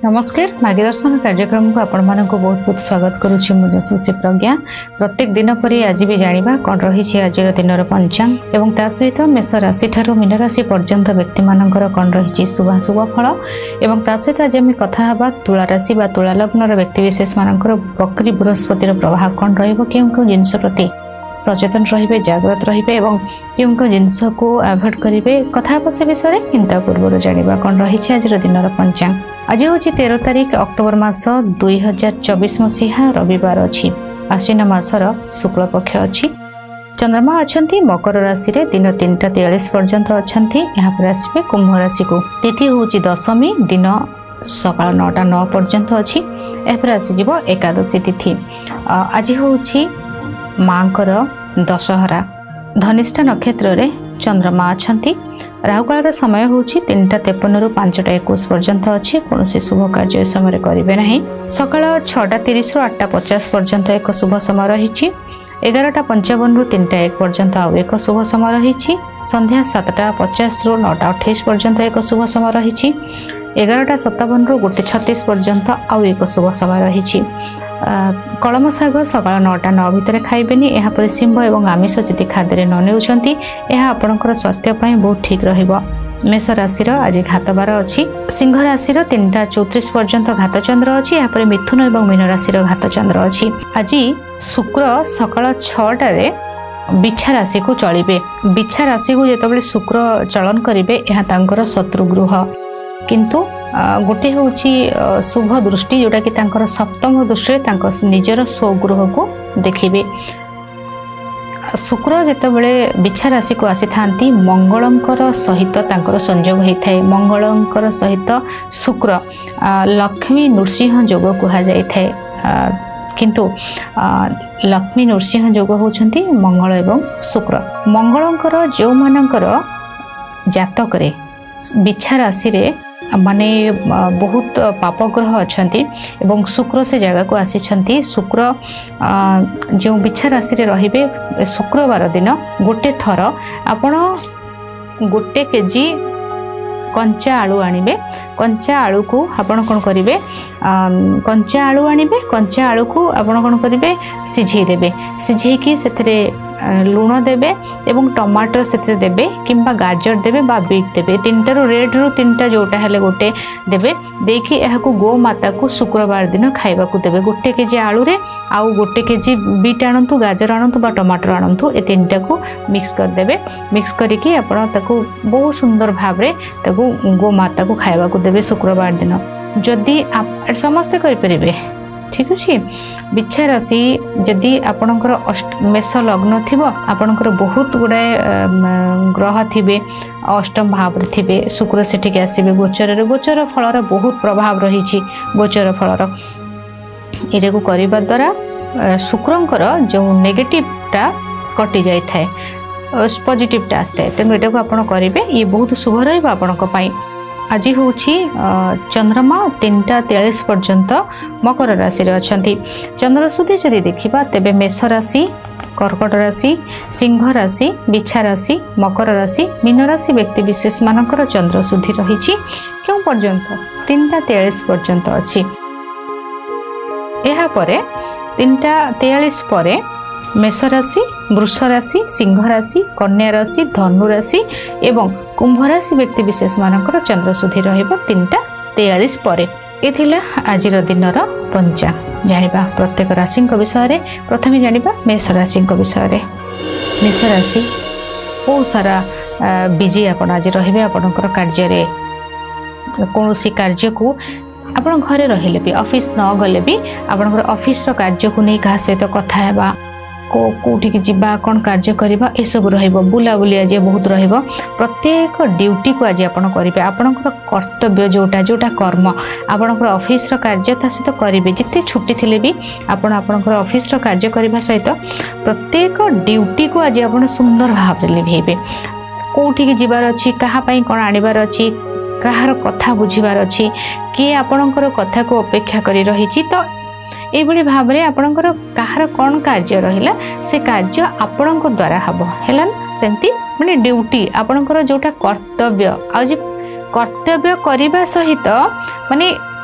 नमस्कार मार्गदर्शन कार्यक्रम को आपण मानक बहुत बहुत स्वागत करुच्ची मु जसोसी प्रज्ञा। प्रत्येक दिन पर आज भी जाना कौन रही आज दिन पंचांग एवं ता सहित मेष राशि ठारू मीन राशि पर्यंत व्यक्ति मानकर कौन रही शुभाशुभ फल एवं ता सहित आज आम कथा हवा तुला राशि बा तुला लग्नर व्यक्तिशेष मानकर वक्री बृहस्पतिर प्रभाव कौन रौ जिनस प्रति सचेतन रे जाग्रत रे और क्यों जिनस को अवॉइड करेंगे कथा से विषय चिंता पूर्व जाना कौन रही आज दिन पंचांग। आज हूँ 13 तारिख अक्टोबर मास 2024 मसीहा रविवार अच्छी आश्विन मासर शुक्ल पक्ष अच्छी। चंद्रमा अच्छा मकर राशि रे दिन 3:43 पर्यंत अच्छा यहाँ आसवे कुंभ राशि को। तिथि हूँ दशमी दिन सकाल 9:09 पर्यंत अच्छी यापर आसीज एकादशी तिथि। आज हूँ माँकर दशहरा। धनिष्ठा नक्षत्र रे चंद्रमा अच्छा। राहुकाल समय हूँ 3:53 ରୁ 5:21 पर्यंत अच्छी कौन शुभ कार्य समय करेंगे ना। सकाल 6:30 ରୁ 8:50 पर्यंत एक शुभ समय रही। 11:55 ରୁ 3:01 पर्यंत आउ एक शुभ समय रही। संध्या 7:50 ରୁ 9:28 पर्यंत एक शुभ समय रही। 11:57 ରୁ 1:36 पर्यंत आउ एक शुभ समय रही। कलम शाग सकाल 9:09 भितर खाइबेनी। यापर सिंह एवं आमिष जदि खाद्य न नेउछंती यह आपणकर स्वास्थ्य बहुत ठीक रहिबो। मेष राशि आज घातबार अच्छी। सिंह राशि 3:34 पर्यंत घात चंद्र अच्छी। यापर मिथुन एवं मीन राशि घात चंद्र अच्छी। आज शुक्र सकाल 6टारे बिछा राशि को चलिबे। बिछा राशि को जेतबेले शुक्र चलन करिवे यह तांकर शत्रुगृह किंतु गोटे हूँ शुभ दृष्टि जोटा कि तांकर सप्तम दृष्टि निजर स्वगृह को देखिबे। शुक्र जेतबेले बिछा राशि को आसी थांती मंगलंकर सहित तांकर संयोग होता है। मंगलंकर सहित शुक्र लक्ष्मी नृसिंह योग कहा जाय थाए किंतु लक्ष्मी नृसिंह योग होउछंती मंगल एवं शुक्र। मंगलंकर जो मानकर जातक रे बिछा राशि रे माने बहुत पापग्रह अच्छा एवं शुक्र से जगह को आसी। शुक्र जो बिछा राशि रे रहिबे शुक्रवार दिन गोटे थर आपण 1 केजी कंचा आलू आनिबे। कंचा आलू को आपण कौन करेंगे कंचा आलू आनिबे। कंचा आलू को आपण कौन करेंगे सिझे देबे। सिझेकी से लुण देबे एवं टमाटर से देबे किंबा गाजर देबे बा बीट देबे। 3टारू रेड रु 3टा जोटा हेले गोटे देबे देखि एहाकू गो माता को शुक्रवार दिन खाइबा को देबे। 1 केजी आलू रे आउ 1 केजी बीट आनंतु गाजर आनंतु बा टमाटर आनंतु ए 3टा को मिक्स कर देबे। मिक्स करिकि आपण ताकू बहुत सुंदर भाव रे ताकू गो माता को खाइबा को देबे शुक्रवार दिन। जदि आप समस्ते करि परिबे ठीक अच्छे। बिछा राशि जदि आपणकर मेष लग्न थिबो आपणकर बहुत गुड़ाए ग्रह थिबे अष्टम भाव रे थिबे शुक्र सेठिक आसीबे गोचर रे। गोचर फलर बहुत प्रभाव रही। गोचर फलर एरे को करिबा द्वारा शुक्रंकर जो नेगेटिवटा कटि जाय थाए पॉजिटिवटा आस्ते तेणु एटा को आपण करिबे ये बहुत शुभ रहइबा आपणक पई। आज हूँ चंद्रमा 3:43 पर्यंत मकर राशि अच्छा। चंद्र सुधी जदि देखा तेबे मेष राशि कर्कट राशि सिंह राशि बिछा राशि मकर राशि मीन राशि व्यक्ति विशेष मानकर चंद्र सुधी रही क्यों पर्यंत 3:43 पर्यंत अच्छी। यापर 3:43 पर मेष राशि वृष राशि सिंह राशि कन्या राशि धनु राशि एवं कुंभ राशि व्यक्ति विशेष मानकर चंद्र सुधी रहिबो 3:43 पर। ये आज दिनर पंचांग। जानिबा प्रत्येक राशि विषय रे प्रथमे जानिबा मेष राशि विषय रे। मेष राशि बहुत सारा बिजी आपण आज रहिबे। आपणकर कार्य रे कोनोसी कार्य को आपण घरे रहिले भी ऑफिस न गले भी आपणकर ऑफिस रो कार्य को नै कहा सहित कथा हेबा कोठिक जीवा कौन कार्य करबा ए सब रहिबो। बुलाबुली आज बहुत रहिबो। प्रत्येक ड्यूटी को आज आपण करिवे। आपणकर कर्तव्य जोटा जोटा कर्म आपणकर ऑफिस रो कार्य ता सहित करिवे। जिते छुट्टी थिले भी आपण आपणकर ऑफिस रो कार्य करबा सहित प्रत्येक ड्यूटी को आज आपण सुंदर भाव रे लिभेबे। कोठिक जीवार अछि कहा पई कोन आनिबार अछि कहार कथा बुझिबार अछि के आपणकर कथा को अपेक्षा करी रहिछि तो एभली भाव में आपणकर कहार कौन कार्य रहिला से कार्य आपणक द्वारा हबो हैला सेमती माने ड्यूटी आपणकर जोटा कर्तव्य आज कर्तव्य करने सहित माने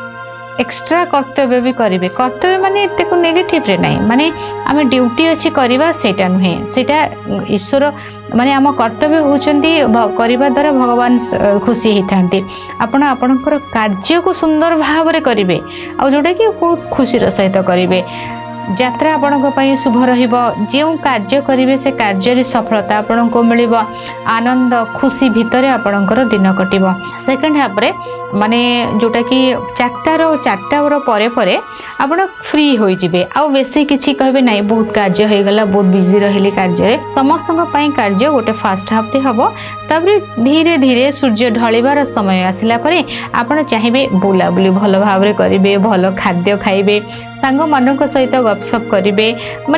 एक्स्ट्रा कर्तव्य भी करेंगे कर्तव्य माने एत नेगेटिव रे नहीं माने आम ड्यूटी अच्छी करवा सेटा नुहे सेटा ईश्वर माने आम कर्तव्य होचंती करने द्वारा भगवान खुशी होता आपण आपणकर कार्य को सुंदर भाव में करेंगे आ जोटा कि बहुत खुशी सहित करेंगे यात्रा आपण शुभ जो कार्य करेंगे से कार्य सफलता आपण को मिल आनंद खुशी भितर आपणकर दिन कटिब सेकेंड हाफ रे माने जोटा कि 4टार परे आपण फ्री हो जिवे आ बेसी किछि कहबे नहीं बहुत कार्य हो गला बहुत बिजी रहिली कार्य समस्त कार्य गोटे फास्ट हाफ रे हबो तापर धीरे धीरे सूर्य ढलिबार समय आसिला परे आपण चाहिए बुलाबुली भल भाव रे करिवे भल खाद्य खाइबे सांग मानक सहित गपसप करिवे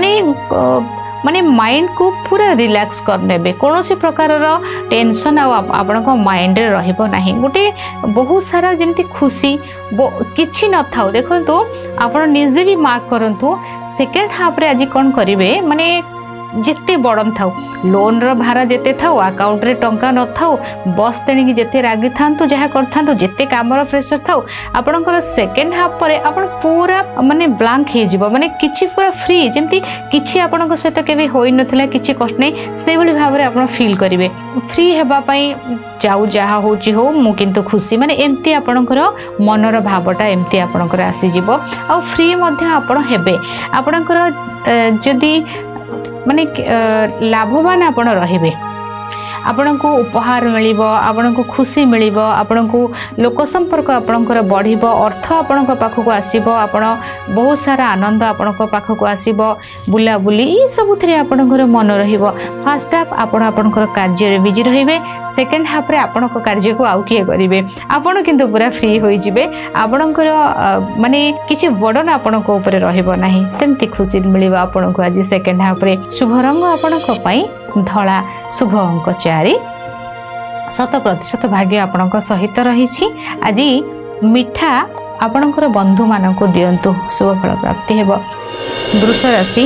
माने माइंड को पूरा रिलैक्स करने कौन सी प्रकार टेंशन आपण माइंड रे रहिबो नाही गोटे बहुत सारा जमती खुशी किछि न थाउ देखंतु आपण निजे भी मार्क करंतु सेकेंड हाफ रे आज कोन करिवे माने जिते बड़न थाउ लोन रो भारा जिते थाउ अकाउंट रे टंका न थाउ बस तेणिकी जिते रागी थांतु जहा करथांतु जिते कामर प्रेशर थाउ आपणकर सेकेंड हाफ परे आपण पूरा माने ब्लैंक हे जिवो माने किछि पूरा फ्री जेमती किछि आपणक सहित केबे होई नथिला किछि कष्ट नै से भली भाव रे आपण फील करिवे फ्री हेबा पई जाऊ जहा होची हो मु किंतु खुशी माने एमती आपणकर मनर भावटा एमती आपणकर आसी जिवो आ फ्री मध्ये आपण हेबे आपणकर जदी माने लाभवान आपण रहिबे आपण को उपहार मिलिबो आपण को खुशी मिलिबो आपण को लोक संपर्क आपणकर बढ़िबो अर्थ आपण को पाखक आसीबो आपण बहुत सारा आनंद आपण को पाखक आसीबो बुला बुली ई सब थरे आपणकर मन रहिबो फर्स्ट हाफ आपण आपणकर कार्य रे बिजी रहिबे सेकंड हाफ रे आपण को कार्य को आउ किए करिवे आपण किंतु पूरा फ्री होई जिवे आपणकर माने किछि बडन आपण को ऊपर रहिबो नाही सेमति खुशी मिलिबो आपण को आज सेकंड हाफ रे शुभ रंग आपण को पई धला शुभ अंक 4 100% भाग्य आपणक सहित रही आज मिठा आपणकर बंधु मानक दियंतु शुभ फल प्राप्ति हेबो वृष राशि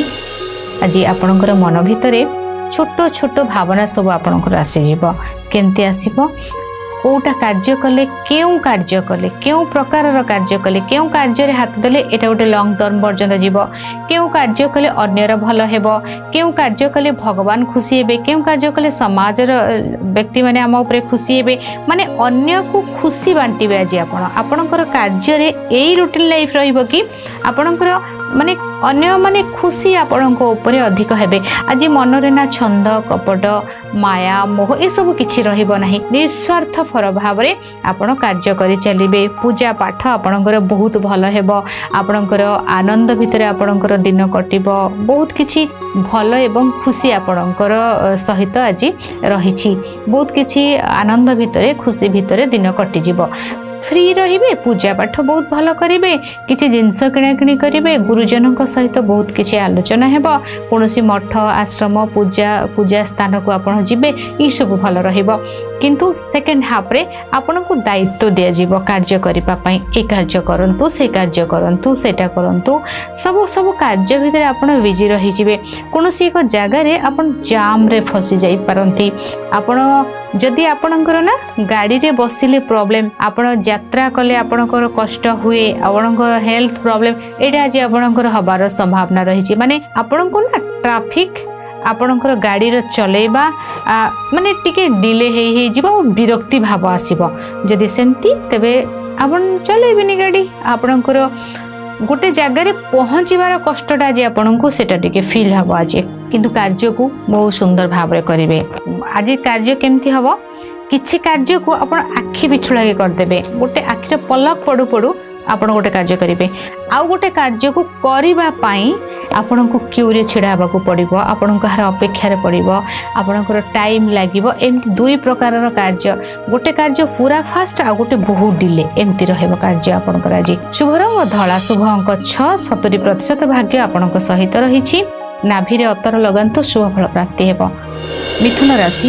आज आपणकर मन भितरे छोट छोट भावना सब आपणकर आसी जिवो केमती आसीबो कोटा कार्य कले केउ कार्य कले केउ प्रकार कार्य कले केउ कार्य रे हाथ देले एटा गोटे लॉन्ग टर्म पर्यंत जीव केउ कार्य कले अन्यर भल हेबो केउ कार्य कले भगवान खुशी हेबे केउ कार्य कले समाज व्यक्ति माने आम ऊपर खुशी हेबे माने अन्य को खुशी बांटिबे आज आपणकर कार्य रे एई रूटीन लाइफ रहिबो कि आपणकर माने अन्य माने खुशी आपणक ऊपर अधिक हेबे आज मन रे ना छंद कपट माया मोह ए सब किछि रहिबो नाही निस्वार्थ फर भाव रे आपण कार्य करि चलिबे पूजा पाठ आपणकर बहुत भल हेबो आपणकर आनंद भितर आपणकर दिन कटिबो बहुत किछि भल एवं खुशी आपणकर सहित आज रहिछि बहुत किछि आनंद भितर खुशी भितर दिन कटि जिवो फ्री रहिबे पूजा पाठ बहुत भल करिवे किछि जिंस किणा किणी करिवे गुरुजनक सहित बहुत किछि आलोचना हेबो कोनोसी मठ आश्रम पूजा स्थान को आपण जिबे ई सब भल रहिबो किंतु सेकेंड हाफ रे आपण को दायित्व दिया जीवो कार्य करिपा पई ए कार्य करंतु से कार्य करंतु सेटा करंतु सब सब कार्य भितर आपण बिजी रहि जिवे कोनोसी एक जगह रे आपण जाम रे फसी जाई परंती आपण जदि आपणकर ना गाड़ी रे बसिले प्रॉब्लम आपण यात्रा कले आपणकर कष्ट हुए आपणकर हेल्थ प्रॉब्लम एटा आज आपणकर हबार संभावना रही माने आपणको ना ट्रैफिक आपणकर गाड़ी रो चलेबा माने टिके डिले हे जीवो विरक्ति भाव आसीबो जदि सेमती तबे आपण चलेबिनी गाड़ी आपणकर गोटे जगार पहुँचार कष्टा आज आपको सेटा टिके फील हम आज किंतु कार्य को बहुत सुंदर भाव में करेंगे आज कार्य केमती हम किछि कार्य को आप आखि बिछुड़ा करदे गोटे आखिर पलक पड़ू पड़ू आपण गोटे कार्य करेंगे आउ गोटे कार्य को करने आपण को क्यूरे छिड़ा हवा पड़ो आपण कहार अपेक्षार पड़ो आपणकर टाइम लगे एमती दुई प्रकार कार्य गोटे कार्य पूरा फास्ट आ गोटे बहुत डिले एमती रहिबो कार्य आपणकर आज शुभ रंग धला शुभ अंक 6 70% भाग्य आपण सहित रही नाभि रे अतर लगांतु शुभ फल प्राप्ति हेबो मिथुन राशि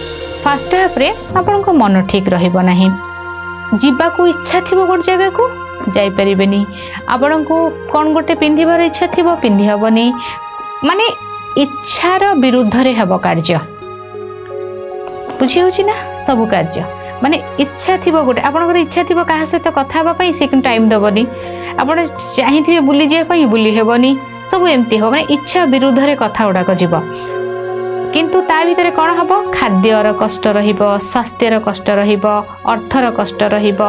फास्ट हाफ रे आपण मन ठीक रहिबो नाही जीवा को इच्छा थिबो गोटे जगह को जाई परिबेनी आपण को कौन गोटे पिंधिबार इच्छा थिबो पिंधि हबनी माने इच्छार विरुद्ध रे हबो कार्य बुझी होची ना सब कार्य माने इच्छा थी गोटे आपंकर इच्छा थी क्या सहित कथा हाँपाई सी कि टाइम दबनी आप चाहिए बुली जावाई बुली हेबनी सब एमती हो माने इच्छा विरुद्ध रे कथा गुड़ाक जीव किंतु ता भितर कौन हम खाद्यर कष्ट स्वास्थ्यर कष्ट अर्थर कष्ट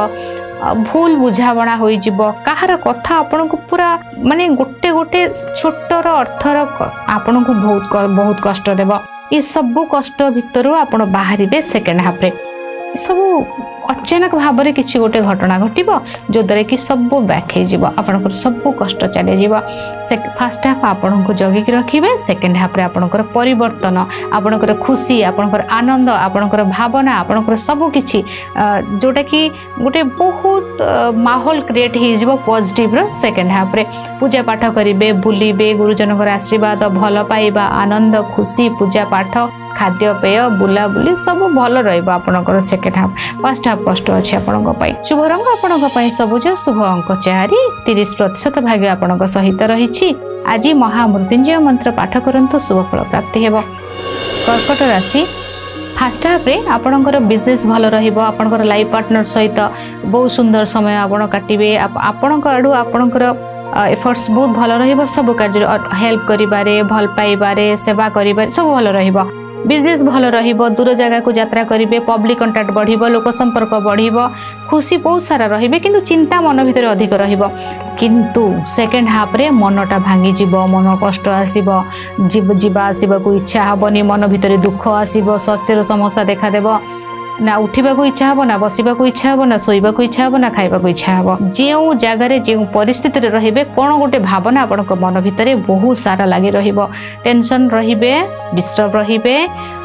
भूल बुझावना हो कहार कथा आपण को पूरा माने गोटे गोटे छोटर अर्थर आपण को बहुत कष्ट देव ये सब कष्ट भितर आप बाहर सेकेंड हाफ सब अचानक भाव में किसी गोटे घटना घटव जो द्वारा कि सब बैक हो सब कष्ट चली फास्ट हाफ आपन को जगिक रखिए सेकेंड हाफ आपणकर परिवर्तन आपणकर खुशी आपणकर आनंद आपणकर भावना आपणकर सब किछि जोटा कि गोटे बहुत माहौल क्रिएट हो पॉजिटिव सेकेंड हाफ रे पूजा पाठ करेंगे बुलिबे गुरुजन आशीर्वाद भल पाइबा आनंद खुशी पूजा पाठ खाद्य पेय बुलाबुली सब भल रहा सेकेंड हाफ फर्स्ट हाफ कष्ट अच्छे आपण शुभ रंग आपण सबुज शुभ अंक 4 30% भाग्य आपण सहित रही आज महामृत्युंजय मंत्र पाठ करंतु शुभ फल प्राप्ति हेब कर्कट राशि फास्ट हाफ रे आपणकर बिजनेस भल रहा लाइफ पार्टनर सहित बहुत सुंदर समय आपण काटिबे आपण आड़ू आपणकर एफर्ट्स बहुत भल रहिबो सब कार्य हेल्प करिबारे भल पाइबारे सेवा करिबारे सब भल रहिबो बिजनेस भल रहिबो दूर जगह को यात्रा करिवे पब्लिक कांटेक्ट बढ़िबो लोक संपर्क बढ़िबो खुशी बहुत सारा रहिबे किंतु चिंता मन भीतर अधिक रहिबो किंतु सेकेंड हाफ रे मनटा भांगी जीवो मन कष्ट आसीबो जीवा आसीबा को इच्छा हबनी मन भीतर दुख आसीबो स्वास्थ्यर समस्या देखा देबो ना उठा इच्छा हम ना बसवा इच्छा हम ना शोवा इच्छा हम ना खावा इच्छा हम जो जगार जो परिस्थिति रे कौन गोटे भावना आपण मन भितर बहुत सारा लगी टेंशन रे डिस्टर्ब रे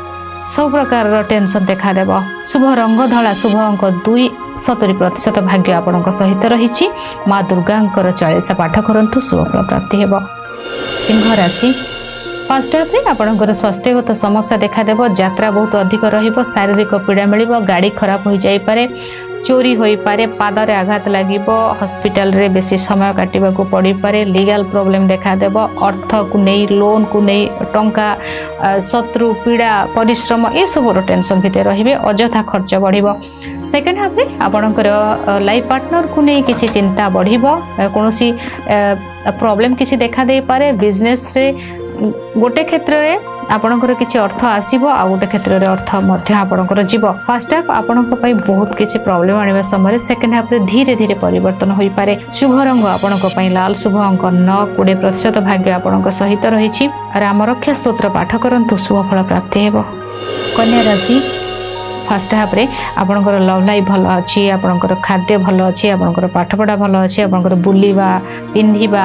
सब प्रकार टेंशन देखा देव शुभ रंग धला शुभ अंक 2 70% भाग्य आपण सहित रही माँ दुर्गा 40 पाठ करंतु शुभ फल प्राप्ति हेब सिंह राशि फास्ट हाफ रे आपणकर स्वास्थ्यगत समस्या देखा देव यात्रा बहुत अधिक रहिबो शारीरिक पीड़ा मिलिबो गाड़ी खराब हो जाई पारे चोरी होई पारे पादरे आघात लागिबो हॉस्पिटल रे बेसी समय काटिबा को पड़ी पारे लीगल प्रॉब्लम देखा देव अर्थ को नहीं लोन को नहीं टंका शत्रु पीड़ा परिश्रम ये सब टेंशन भितर रहिबे अजथा खर्च बढ़िबो सेकेंड हाफ रे आपणकर लाइफ पार्टनर को नहीं किछि चिंता बढ़िबो कोनोसी प्रॉब्लम किछि देखा दे पारे बिजनेस रे गोटे क्षेत्र रे आपणकर किछि अर्थ आसीबो आ गोटे क्षेत्र रे अर्थ मध्य आपणकर जीव फास्ट हाफ आपणक पई बहुत किछि प्रॉब्लम आनिबा समय सेकेंड हाफ रे धीरे धीरे परिवर्तन होई पारे शुभ रंग आपणक पई लाल शुभ अंक 9 20% भाग्य आपणक सहित रहिछि राम रक्षा स्तोत्र पाठ करंतु शुभ फल प्राप्ति हेबो कन्या राशि फास्ट हाफ रे आपणकर लव लाइफ भल अच्छी आपणकर खाद्य भल अच्छी आपणकर पाठपढ़ा भल अच्छी आपणकर बुलिबा पिंधिबा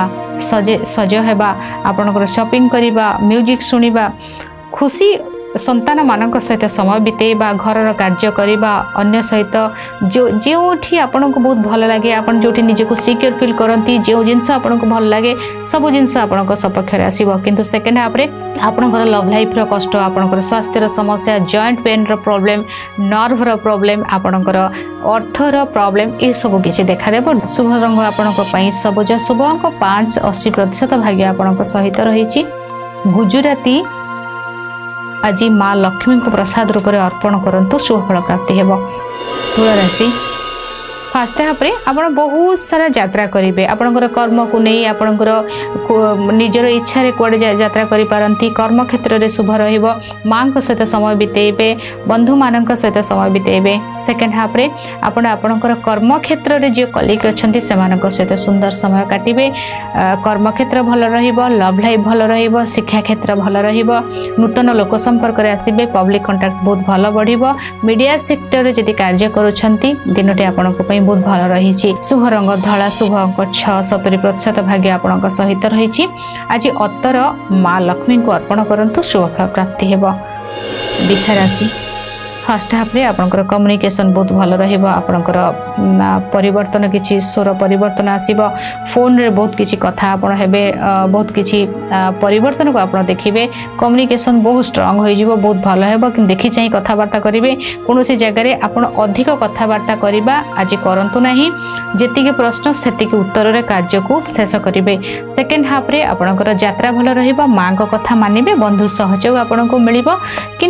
सज हेबा आपणकर शॉपिंग करिबा म्यूजिक सुनिबा खुशी संतान मानक सहित समय बितेबा घरर कार्य करिबा अन्य सहित जो आपन को बहुत भल लगे आपन जोठी निजको सिक्योर फील करती जो जिनस आपन को भल लगे सब जिनस आपन को सपक्ष रे आसीबो किंतु सेकेंड हाफ रे आपनकर लव लाइफ रो कष्ट आपनकर स्वास्थ्यर समस्या जॉइंट पेन रो प्रॉब्लम नर्व रो प्रॉब्लम आपनकर अर्थ रो प्रॉब्लम ए सब किछि देखा देबो शुभ रंग आपनक पई सबज शुभ अंक 5-80% भाग्य आपनक सहित रहिछि गुजराती आज माँ लक्ष्मी को प्रसाद रूप में अर्पण करंतु शुभ फल प्राप्ति हेब तुला राशि फास्ट हाफ रे आपण बहुत सारा यात्रा करेंगे आपणकर कर्म को नहीं आपणकर निजर इच्छा रे कुआडे यात्रा करि पारंती कर्म क्षेत्र रे शुभ रहिबो मां को सहित समय बितेबे बंधु मानक सहित समय बितेबे सेकेंड हाफ रे आपण आपणकर कर्म क्षेत्र रे जे कलीग अछंती सेमानक सहित सुंदर समय काटिबे कर्म क्षेत्र भल रहिबो लव लाइफ भल रहिबो शिक्षा क्षेत्र भल रहिबो नूतन लोक संपर्क रे आसीबे पब्लिक कांटेक्ट बहुत भल बढ़िबो मीडिया सेक्टर रे जदि कार्य करूछंती दिनटे आपणक पई बहुत भल रही शुभ रंग धला शुभ अंक 6-70% भाग्य आपणक सहित रही आज अतर माँ लक्ष्मी को अर्पण करंतु शुभ फल प्राप्ति हेब बिछा राशि फास्ट हाफ रे आपनकर कम्युनिकेशन बहुत भल रहिबो आपनकर परिवर्तन किछि स्वर परिवर्तन आसीबो फोन रे बहुत किछि कथा आपण हेबे बहुत किछि परिवर्तन को आपण देखिबे कम्युनिकेशन बहुत स्ट्रांग होई जिवो बहुत भल हेबो कि देखि चाहि कथा वार्ता करिवे कोनोसी जगह रे आपण अधिक कथा वार्ता करिबा आज करंतु नाही जेतिके प्रश्न सेतिके उत्तर रे कार्य को शेष करिवे सेकेंड हाफ रे आपनकर यात्रा भल रहिबो मां को कथा मानिबे बंधु सहयोग आपण को मिलिबो किंतु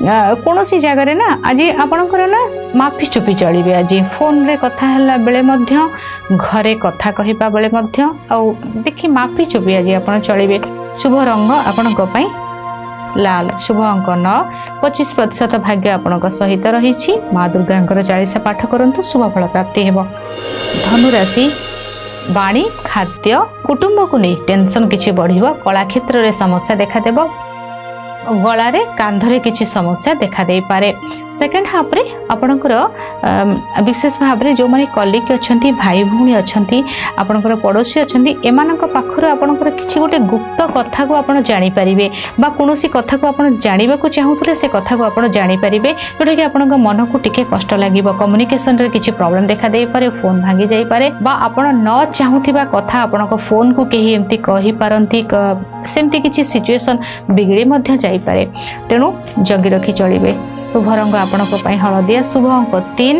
कौन सी जगह ना आज आपणकर ना माफी चुपी चलिए आज फोन रे कथा है बेले मध्य घरे कथा कहवा बेले मध्य आउ देखी माफी चुपी आज आप चलिए। शुभ रंग आपण लाल, शुभ अंक 9, 25% भाग्य आपण सहित रही। माँ दुर्गा 40 पाठ करंतु शुभ फल प्राप्ति हेब। धनु राशि वाणी खाद्य कुटुंब को नहीं टेंशन किछि बढ़िबो, कला क्षेत्र रे समस्या देखा देबो, गलारे कांधरे किछि समस्या देखा दे पारे। सेकेंड हाफ रे आपणकर विशेष भाव में जो माने कलिग अछंती भाई भूणी अछंती आपणकर पड़ोसी अछंती एमानक पाखर आपणकर किछि गोटे गुप्त कथा को आपण जानि परिबे बा कोनोसी कथा को आपण जानिबा को चाहुतले से कथा को आपण जानि परिबे जोटा कि आपणक मन को टिके कष्ट लागिबो। कम्युनिकेशन रे किछि प्रॉब्लम देखा दे पारे, फोन भांगी जाई पारे बा आपण न चाहुथिबा कथा आपणक फोन को केही एम्ति कहि पारंती सेमती किछि सिचुएशन बिगड़ी मध्य जाई पारे, तेणु जगी रखी चलिए। शुभ रंग आपणक पई हळदिया, शुभ अंक 3,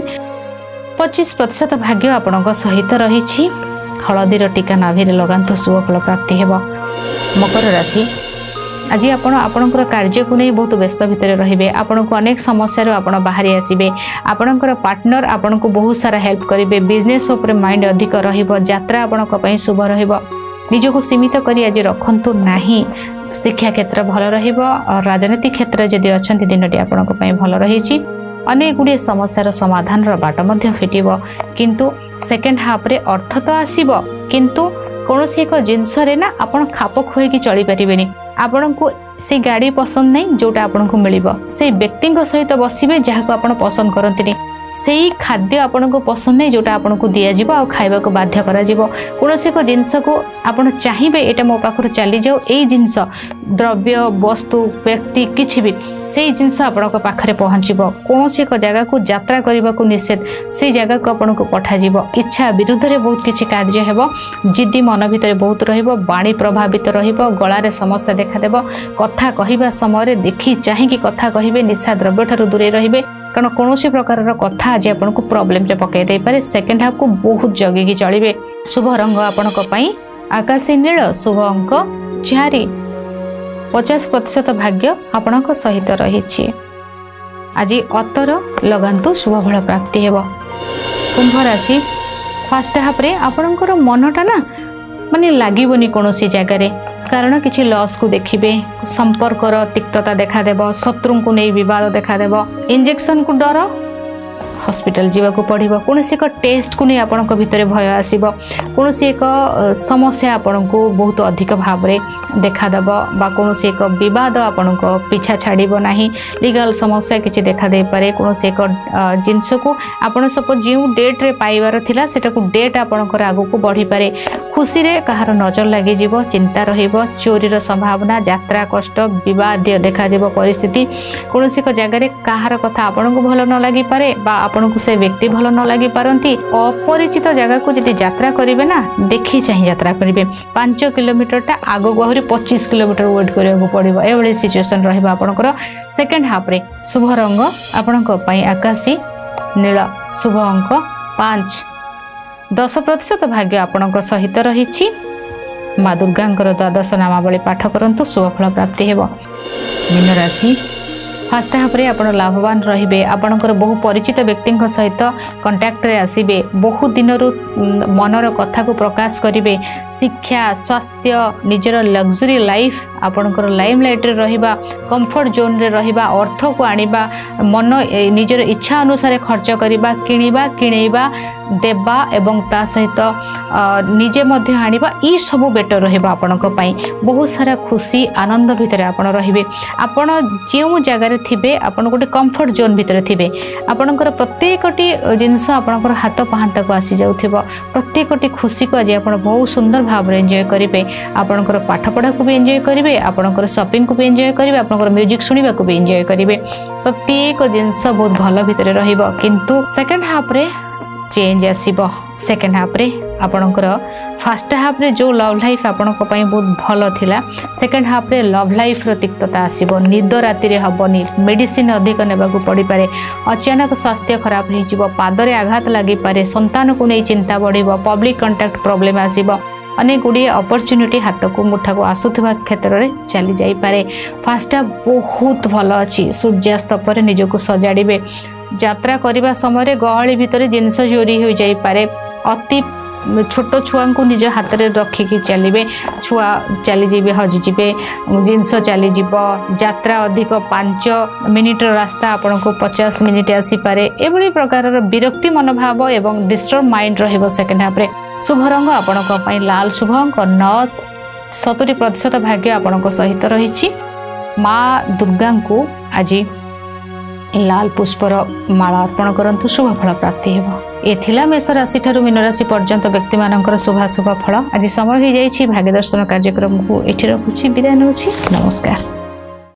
25% भाग्य आपणक सहित रही। हळदीर टीका नाभि रे लगांतु शुभ फल प्राप्ति हेब। मकर राशि आज आपणकर कार्य को नहीं बहुत व्यस्त भितर रहिबे, आपनको अनेक समस्या आपण बाहरी आसीबे, आपणकर पार्टनर आपनको बहुत सारा हेल्प करिवे, बिजनेस ऊपर माइंड अधिक रहिबो, यात्रा आपणक पई शुभ रहिबो। निजको सीमित करी आज रखंतु नाही। शिक्षा क्षेत्र भल रहिबो और राजनीतिक क्षेत्र जदि अछंती दिनटी आपणक पई भल रहिछि। अनेक गुडी समस्यार समाधान रो बाट मध्य फिटिबो, किंतु सेकेंड हाफ रे अर्थ तो आसीबो किंतु कोनोसी एक जिंस रे ना आपण खाप खोई की चली परिबेनी। आपनको से गाड़ी पसंद नहीं जोटा आपनको मिलिबो, से व्यक्ति सहित बसिबे जहाको आपण पसंद करंतिनी, सेही खाद्य आपनको पसंद नहीं जोटा आपनको दिया जिवो आ खाइबा को बाध्य करा जिवो। कोनोसी को जिंस को आपण चाहिबे एटा मो पाखर चली जाओ, एई जिंस द्रव्य वस्तु व्यक्ति किछि भी सेही जिंस आपनको पाखरे पहुंचीबो। कोनोसी एक जगह को यात्रा करबा को निषेध, सेही जगह को आपनको पठा जिवो। इच्छा विरुद्ध रे बहुत किछि कार्य हेबो, जिद्दी मन भितर बहुत रहिबो, वाणी प्रभावित रहिबो, गळारे समस्या देखा देबो। कथा कहिबा समय रे देखि चाहि कि कथा कहिबे, निशा द्रव्य ठारू दूरे रहिबे कारण कौन प्रकार कथा आज आपको प्रॉब्लम रे पकई दे पारे। सेकेंड हाफ को बहुत जगिकी चलिए। शुभ रंग आपणक पई आकाशी नील, शुभ अंक 4, 50% भाग्य आपणक सहित रही। आज अतर लगांतु शुभ फल प्राप्ति हेब। कुंभ राशि फर्स्ट हाफ रे आपणकर मनटा ना माने लागिबोनी कोनोसी जगह रे, कारण किसी लॉस को देखिबे, संपर्कर तिक्तता देखा देबो, शत्रु को नहीं विवाद देखा देबो, इंजेक्शन को डर, हॉस्पिटल जीवाको पड़िबो, कोनोसी एक टेस्ट को नहीं आपनक भितरे भय आसीबो, कोनोसी एक समस्या आपनको बहुत अधिक भाव रे देखा देबो बा कोनोसी एक विवाद आपनक पीछा छाड़िबो नाही। लीगल समस्या किछि देखा दे पारे, कोनोसी एक जिंस को आपण सपोज जो डेट रे पाइबार थिला सेटा को डेट आपनकर आगु को बढ़ी पारे। खुशी रे कहार नजर लागि जीवो, चिंता रहिबो, चोरीर संभावना, यात्रा कष्ट, विवाद देखा देबो परिस्थिति। कोनोसी एक जगह रे कहार कथा आपनको भलो न लागि पारे बा आपनको से व्यक्ति भलो न लागि पारंती। अपरिचित जगह को यदि यात्रा करिवे ना देखि चाहि यात्रा करिवे। 5 किलोमीटर टा आगो गहरी 25 किलोमीटर वेट करियो पड़िबो, एवळे सिचुएशन रहिबो आपनकर सेकेंड हाफ रे। शुभ रंग आपनक पई आकाशी नील, शुभ अंक 5, 10% भाग्य आपनक सहित रही। माँ दुर्गा 12 नामावली पाठ करंतु शुभ फल प्राप्ति हेब। मीन राशि फास्ट हाफ रे आपण लाभवान रहिबे, आपणकर बहु परिचित व्यक्ति सहित कंटाक्ट रे आसीबे, बहु दिनरु मनर कथा को प्रकाश करिवे। शिक्षा, स्वास्थ्य, निजर लग्जरी लाइफ आपणकर लाइमलाइट रे रहिबा, कंफर्ट जोन रे रहिबा, अर्थ को आनिबा, मन निजर इच्छा अनुसार खर्च करिबा, किनिबा, किणेबा, देबा एवं ता सहित निजे मध्य आनिबा, ई सब बेटर रहिबा आपणक पई। बहुत सारा खुशी आनंद भितर आपण रहिबे। आपण जेउ जगह रे थिबे आपण गोटे कंफर्ट जोन भितर थिबे, आपणकर प्रत्येकटी जिंस आपणकर हाथ पाहांता को आसी जाउथिबो। प्रत्येकटी खुशी को आज आपण बहुत सुंदर भाव रे एन्जॉय करिवे। आपणकर पाठ पढ़ा को भी एन्जॉय करिवे, आपणकर शॉपिंग को भी एन्जॉय करिवे, आपणकर म्यूजिक सुनिबा को भी एन्जॉय करिवे। प्रत्येक जिंस बहुत भलो भितर रहिबो, किंतु सेकंड हाफ रे चेंज आसीबो। सेकेंड हाफ रे आपणकर फर्स्ट हाफ रे जो लव लाइफ आपणक पई बहुत भलो थिला, सेकेंड हाफ रे लव लाइफ रो तिक्तता आसीबो। निद राति रे हबनी, मेडिसिन अधिक नेबा को पड़ी पारे, अचानक स्वास्थ्य खराब हो जिवो, पादरे आघात लागि पारे, संतान को नै चिंता बढ़िबो, पब्लिक कांटेक्ट प्रॉब्लम आसीबो। अनेक गुड़िए अपरच्युनिटी हाथ को मुठा को आसुवा क्षेत्र में चली जापे। फास्टा बहुत भल अच्छी सूर्यास्त पर निजक सजाड़े यात्रा करने समय गहली भितर जिनस चोरी हो जापे। अति छोट छुआ को निज हाथ में रखिकी चलिए छुआ चलीजे हजिजे जिनस चलीज यात्रा अधिक 5 मिनिट रास्ता आपण को 50 मिनिट आसीपे। एभली प्रकार विरक्ति मनोभाव एवं डिस्टर्ब माइंड रहिबो सेकेंड हाफ रे। शुभ रंग आपण लाल शुभ अंक 70% भाग्य आपण सहित रही। माँ दुर्गा को आज लाल पुष्पर माला अर्पण करंतु शुभ फल प्राप्ति हेबो। ए थिला मेष राशि ठारू मीन राशि पर्यंत व्यक्ति मानकर शुभाशुभ फल। आज समय हो जाइछि भाग्य दर्शन कार्यक्रम को एठी रखुछि। विदाय नउछि। नमस्कार।